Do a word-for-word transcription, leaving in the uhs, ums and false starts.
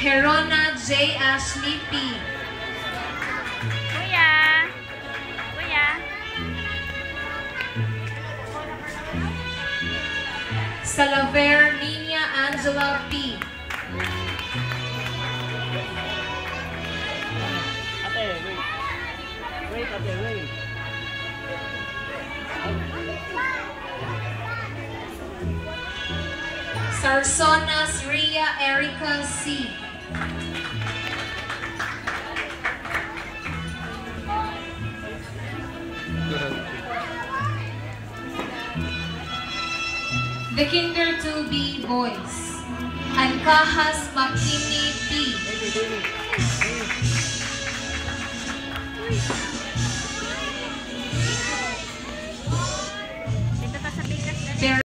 Kerona J. Ashley P. Kuya! Kuya! Salaver Nina Angela P. Ate, wait. Wait, ate, wait. Sarsonas Ria Erica C. The Kinder two B Boys. Ankahas Makini P. Dito ta sa bigas.